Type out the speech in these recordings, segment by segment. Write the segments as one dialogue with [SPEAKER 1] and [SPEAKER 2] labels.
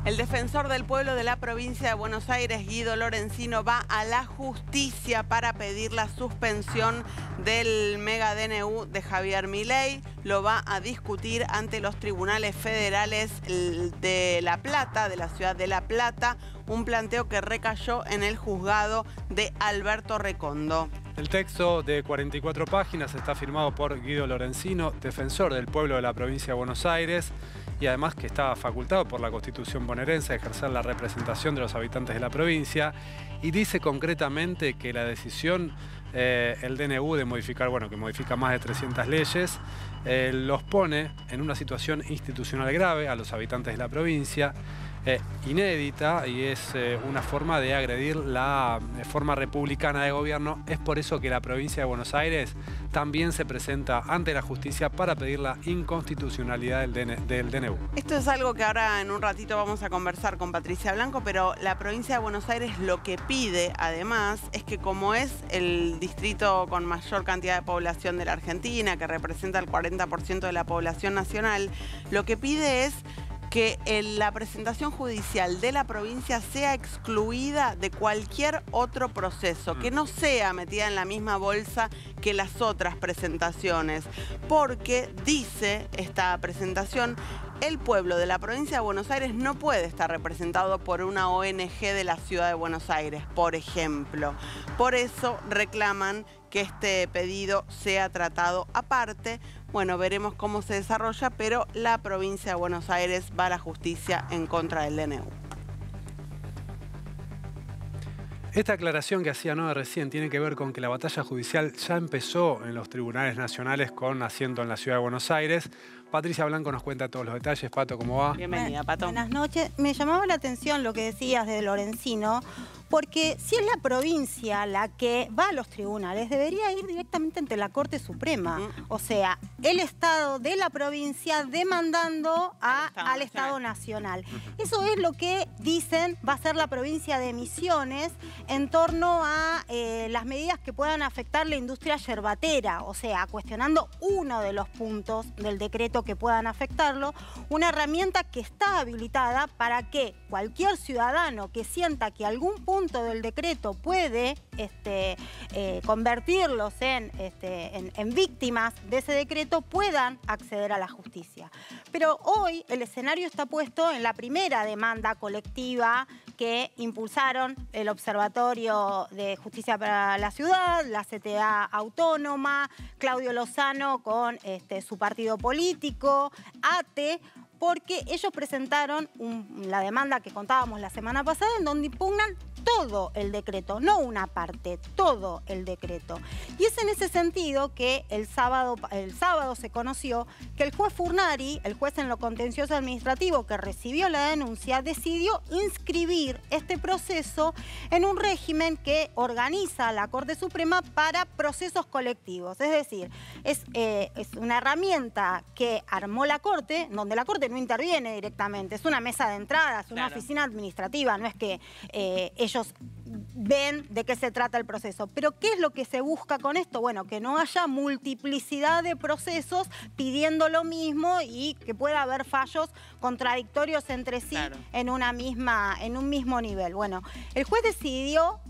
[SPEAKER 1] El defensor del pueblo de la provincia de Buenos Aires, Guido Lorenzino, va a la justicia para pedir la suspensión del mega DNU de Javier Milei. Lo va a discutir ante los tribunales federales de La Plata, de la ciudad de La Plata, un planteo que recayó en el juzgado de Alberto Recondo.
[SPEAKER 2] El texto de 44 páginas está firmado por Guido Lorenzino, defensor del pueblo de la provincia de Buenos Aires, y además que está facultado por la Constitución bonaerense a ejercer la representación de los habitantes de la provincia, y dice concretamente que la decisión, el DNU de modificar, que modifica más de 300 leyes, los pone en una situación institucional grave a los habitantes de la provincia, inédita, y es una forma de agredir la forma republicana de gobierno. Es por eso que la provincia de Buenos Aires también se presenta ante la justicia para pedir la inconstitucionalidad del DNU.
[SPEAKER 1] Esto es algo que ahora en un ratito vamos a conversar con Patricia Blanco, pero la provincia de Buenos Aires lo que pide además es que, como es el distrito con mayor cantidad de población de la Argentina, que representa el 40% de la población nacional, lo que pide es que la presentación judicial de la provincia sea excluida de cualquier otro proceso, que no sea metida en la misma bolsa que las otras presentaciones, porque, dice esta presentación, el pueblo de la provincia de Buenos Aires no puede estar representado por una ONG de la ciudad de Buenos Aires, por ejemplo. Por eso reclaman que este pedido sea tratado aparte. Bueno, veremos cómo se desarrolla, pero la provincia de Buenos Aires va a la justicia en contra del DNU.
[SPEAKER 2] Esta aclaración que hacía Noé recién tiene que ver con que la batalla judicial ya empezó en los tribunales nacionales con asiento en la ciudad de Buenos Aires. Patricia Blanco nos cuenta todos los detalles. Pato, ¿cómo va?
[SPEAKER 1] Bienvenida, Pato.
[SPEAKER 3] Buenas noches. Me llamaba la atención lo que decías de Lorenzino, porque si es la provincia la que va a los tribunales, debería ir directamente ante la Corte Suprema. O sea, el Estado de la provincia demandando al Estado Nacional. Eso es lo que dicen va a ser la provincia de Misiones en torno a las medidas que puedan afectar la industria yerbatera. O sea, cuestionando uno de los puntos del decreto que puedan afectarlo, una herramienta que está habilitada para que cualquier ciudadano que sienta que algún punto del decreto puede convertirlos en víctimas de ese decreto, puedan acceder a la justicia. Pero hoy el escenario está puesto en la primera demanda colectiva que impulsaron el Observatorio de Justicia para la Ciudad, la CTA Autónoma, Claudio Lozano con su partido político, ATE, porque ellos presentaron la demanda que contábamos la semana pasada, en donde impugnan todo el decreto, no una parte, todo el decreto. Y es en ese sentido que el sábado se conoció que el juez Furnari, el juez en lo contencioso administrativo que recibió la denuncia, decidió inscribir este proceso en un régimen que organiza la Corte Suprema para procesos colectivos. Es decir, es una herramienta que armó la Corte, donde la Corte no interviene directamente, es una mesa de entrada, es una oficina administrativa, no es que ellos ven de qué se trata el proceso. Pero ¿qué es lo que se busca con esto? Bueno, que no haya multiplicidad de procesos pidiendo lo mismo y que pueda haber fallos contradictorios entre sí en un mismo nivel. Bueno, el juez decidió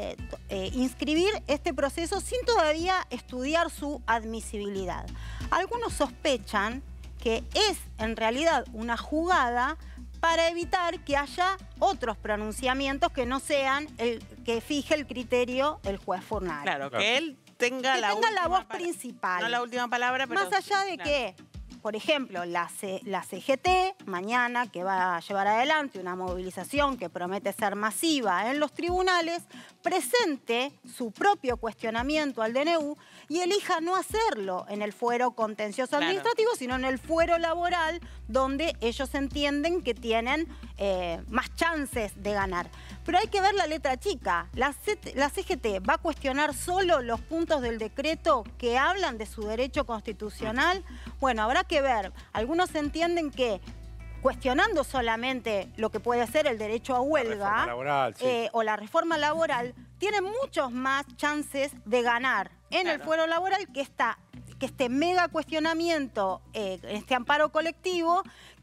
[SPEAKER 3] inscribir este proceso sin todavía estudiar su admisibilidad. Algunos sospechan que es en realidad una jugada para evitar que haya otros pronunciamientos que no sean el que fije el criterio el juez Furnari.
[SPEAKER 1] Claro, que él tenga la
[SPEAKER 3] voz principal.
[SPEAKER 1] No la última palabra, pero...
[SPEAKER 3] Más allá de que, por ejemplo, la CGT, mañana, que va a llevar adelante una movilización que promete ser masiva en los tribunales, presente su propio cuestionamiento al DNU y elija no hacerlo en el fuero contencioso administrativo, sino en el fuero laboral, donde ellos entienden que tienen más chances de ganar. Pero hay que ver la letra chica. La CGT va a cuestionar solo los puntos del decreto que hablan de su derecho constitucional. Bueno, habrá que ver. Algunos entienden que cuestionando solamente lo que puede ser el derecho a huelga
[SPEAKER 2] laboral,
[SPEAKER 3] o la reforma laboral, tienen muchos más chances de ganar en el fuero laboral que este mega cuestionamiento, este amparo colectivo,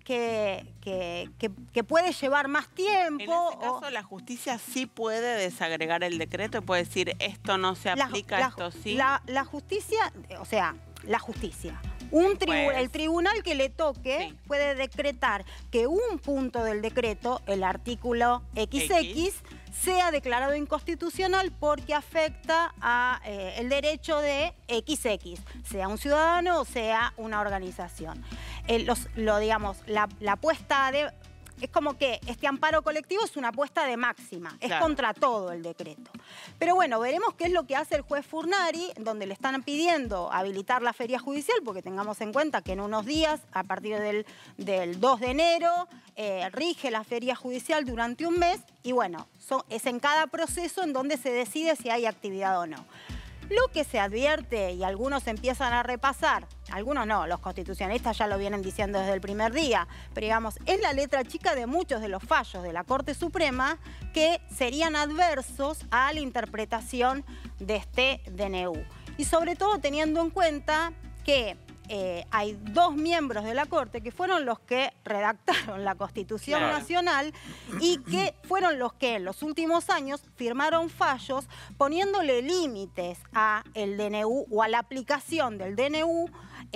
[SPEAKER 3] que puede llevar más tiempo.
[SPEAKER 1] En ese caso, la justicia sí puede desagregar el decreto y puede decir esto no se aplica, esto sí.
[SPEAKER 3] La justicia, o sea, la justicia. El tribunal que le toque puede decretar que un punto del decreto, el artículo XX, sea declarado inconstitucional porque afecta a el derecho de XX, sea un ciudadano o sea una organización. Digamos, la apuesta de... Es como que este amparo colectivo es una apuesta de máxima, es contra todo el decreto. Pero bueno, veremos qué es lo que hace el juez Furnari, donde le están pidiendo habilitar la feria judicial, porque tengamos en cuenta que en unos días, a partir del 2 de enero, rige la feria judicial durante un mes, y bueno, es en cada proceso en donde se decide si hay actividad o no. Lo que se advierte, y algunos empiezan a repasar, algunos no, los constitucionalistas ya lo vienen diciendo desde el primer día, pero digamos, es la letra chica de muchos de los fallos de la Corte Suprema que serían adversos a la interpretación de este DNU. Y sobre todo teniendo en cuenta que hay dos miembros de la Corte que fueron los que redactaron la Constitución Nacional y que fueron los que en los últimos años firmaron fallos poniéndole límites a el DNU o a la aplicación del DNU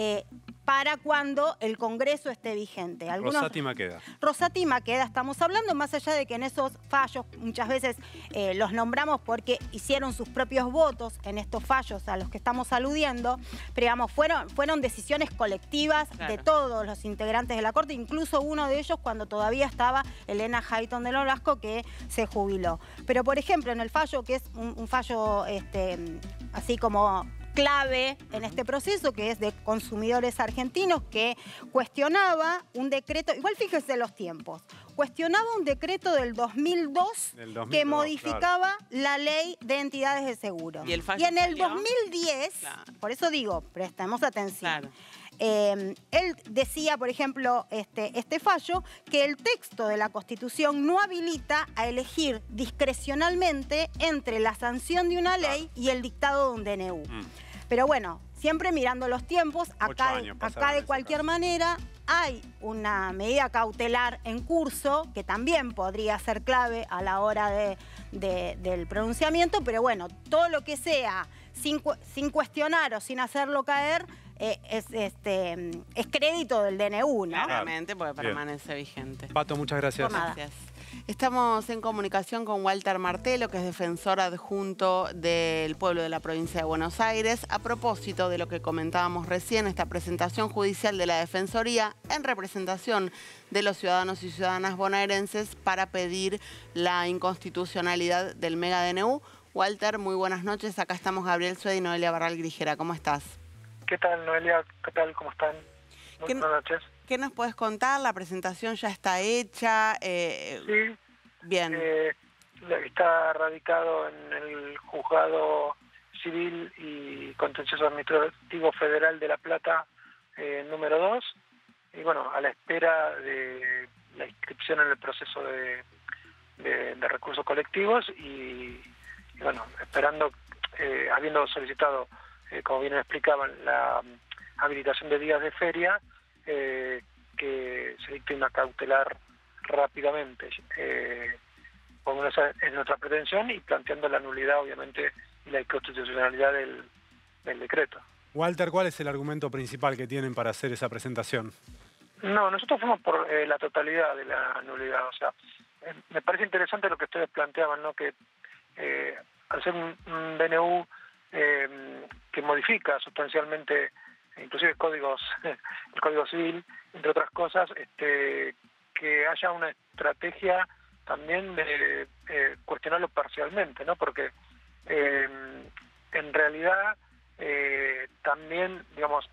[SPEAKER 3] para cuando el Congreso esté vigente.
[SPEAKER 2] Rosati Maqueda.
[SPEAKER 3] Rosati Maqueda estamos hablando, más allá de que en esos fallos muchas veces los nombramos porque hicieron sus propios votos en estos fallos a los que estamos aludiendo, pero digamos, fueron decisiones colectivas de todos los integrantes de la Corte, incluso uno de ellos cuando todavía estaba Elena Hayton de Nolasco, que se jubiló. Pero por ejemplo, en el fallo, que es un fallo así como clave en este proceso, que es de Consumidores Argentinos, que cuestionaba un decreto, igual fíjese los tiempos, cuestionaba un decreto del 2002 que modificaba la ley de entidades de seguro.
[SPEAKER 1] Y
[SPEAKER 3] en el 2010, por eso digo, prestemos atención, él decía, por ejemplo, este fallo, que el texto de la Constitución no habilita a elegir discrecionalmente entre la sanción de una ley y el dictado de un DNU. Pero bueno, siempre mirando los tiempos, acá de cualquier manera hay una medida cautelar en curso que también podría ser clave a la hora del pronunciamiento, pero bueno, todo lo que sea sin cuestionar o sin hacerlo caer es crédito del DNU, ¿no?
[SPEAKER 1] Claramente, porque permanece vigente.
[SPEAKER 2] Pato, muchas gracias.
[SPEAKER 1] Gracias. Estamos en comunicación con Walter Martelo, que es defensor adjunto del pueblo de la provincia de Buenos Aires, a propósito de lo que comentábamos recién, esta presentación judicial de la Defensoría en representación de los ciudadanos y ciudadanas bonaerenses para pedir la inconstitucionalidad del mega DNU. Walter, muy buenas noches. Acá estamos Gabriel Sued y Noelia Barral Grijera. ¿Cómo estás?
[SPEAKER 4] ¿Qué tal, Noelia? ¿Qué tal? ¿Cómo están? Muy buenas noches.
[SPEAKER 1] ¿Qué nos puedes contar? ¿La presentación ya está hecha?
[SPEAKER 4] Sí.
[SPEAKER 1] Bien.
[SPEAKER 4] Está radicado en el Juzgado Civil y Contencioso Administrativo Federal de La Plata, número 2. Y bueno, a la espera de la inscripción en el proceso de recursos colectivos y bueno, esperando, habiendo solicitado, como bien explicaban, la habilitación de días de feria, que se dicte una cautelar rápidamente, por lo menos es nuestra pretensión, y planteando la nulidad, obviamente, y la inconstitucionalidad del decreto.
[SPEAKER 2] Walter, ¿cuál es el argumento principal que tienen para hacer esa presentación?
[SPEAKER 4] No, nosotros fuimos por la totalidad de la nulidad. O sea, me parece interesante lo que ustedes planteaban, ¿no? Que al ser un DNU que modifica sustancialmente inclusive el Código Civil, entre otras cosas, que haya una estrategia también de cuestionarlo parcialmente, ¿no? Porque en realidad también, digamos,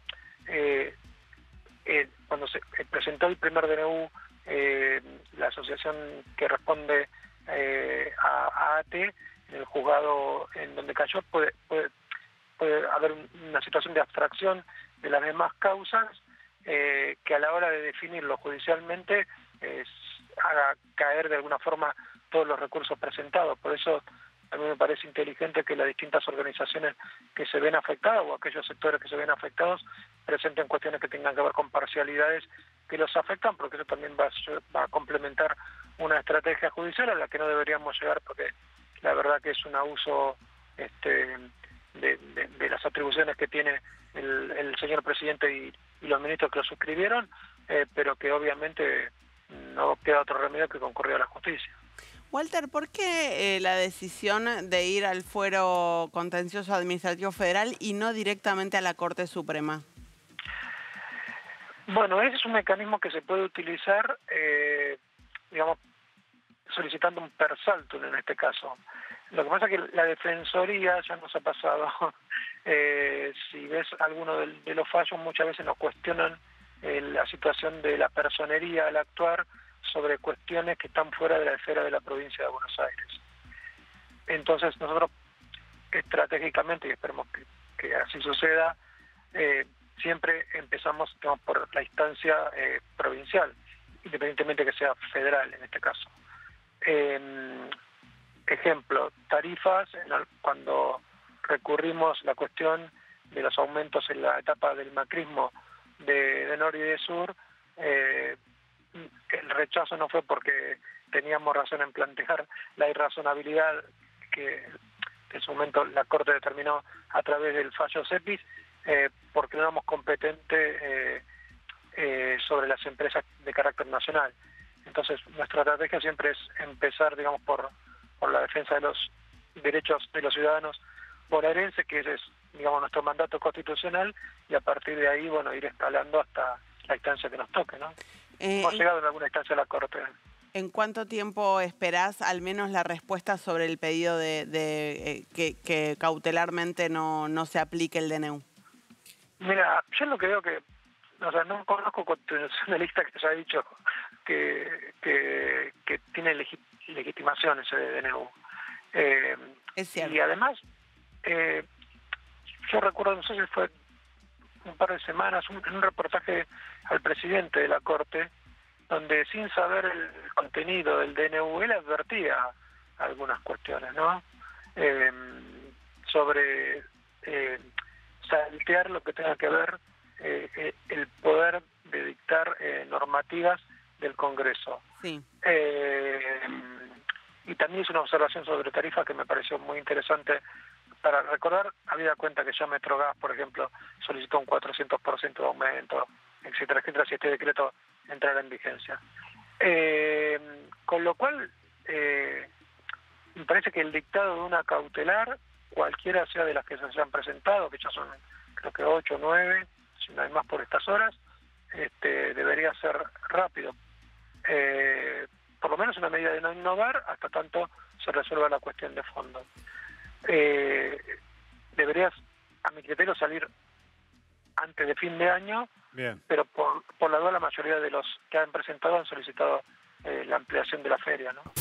[SPEAKER 4] cuando se presentó el primer DNU, la asociación que responde a AT, en el juzgado en donde cayó, puede haber una situación de abstracción de las demás causas, que a la hora de definirlo judicialmente haga caer de alguna forma todos los recursos presentados. Por eso a mí me parece inteligente que las distintas organizaciones que se ven afectadas o aquellos sectores que se ven afectados presenten cuestiones que tengan que ver con parcialidades que los afectan, porque eso también va a complementar una estrategia judicial a la que no deberíamos llegar, porque la verdad que es un abuso de las atribuciones que tiene el señor presidente y los ministros que lo suscribieron, pero que obviamente no queda otro remedio que concurrir a la justicia.
[SPEAKER 1] Walter, ¿por qué la decisión de ir al fuero contencioso administrativo federal y no directamente a la Corte Suprema?
[SPEAKER 4] Bueno, ese es un mecanismo que se puede utilizar, digamos, solicitando un per saltum en este caso. Lo que pasa es que la Defensoría ya nos ha pasado, si ves alguno de los fallos, muchas veces nos cuestionan la situación de la personería al actuar sobre cuestiones que están fuera de la esfera de la provincia de Buenos Aires. Entonces nosotros estratégicamente, y esperemos que así suceda, siempre empezamos, digamos, por la instancia provincial, independientemente que sea federal en este caso. Ejemplo, tarifas, cuando recurrimos la cuestión de los aumentos en la etapa del macrismo de norte y de sur, el rechazo no fue porque teníamos razón en plantear la irrazonabilidad que en su momento la Corte determinó a través del fallo CEPIS, porque no éramos competentes sobre las empresas de carácter nacional. Entonces, nuestra estrategia siempre es empezar, digamos, por la defensa de los derechos de los ciudadanos bonaerenses, que ese es, digamos, nuestro mandato constitucional, y a partir de ahí, bueno, ir escalando hasta la instancia que nos toque, ¿no? Hemos llegado en alguna instancia a la Corte.
[SPEAKER 1] ¿En cuánto tiempo esperás al menos la respuesta sobre el pedido que cautelarmente no se aplique el DNU?
[SPEAKER 4] Mira, yo lo que veo que, o sea, no conozco constitucionalista que haya dicho que tiene legitimación ese DNU.
[SPEAKER 1] Es cierto.
[SPEAKER 4] Y además, yo recuerdo, no sé si fue un par de semanas, en un reportaje al presidente de la Corte, donde sin saber el contenido del DNU, él advertía algunas cuestiones, ¿no? Sobre saltear lo que tenga que ver el poder de dictar normativas del Congreso.
[SPEAKER 1] Sí.
[SPEAKER 4] Y también hizo una observación sobre tarifas que me pareció muy interesante para recordar, habida cuenta que ya Metrogas, por ejemplo, solicitó un 400% de aumento, etcétera, etcétera, si este decreto entrara en vigencia. Con lo cual, me parece que el dictado de una cautelar, cualquiera sea de las que se hayan presentado, que ya son creo que 8 o 9, si no hay más por estas horas, debería ser rápido. Por lo menos una medida de no innovar hasta tanto se resuelva la cuestión de fondo. Deberías, a mi criterio, salir antes de fin de año.
[SPEAKER 2] Bien.
[SPEAKER 4] Pero por la duda la mayoría de los que han presentado han solicitado la ampliación de la feria, ¿no?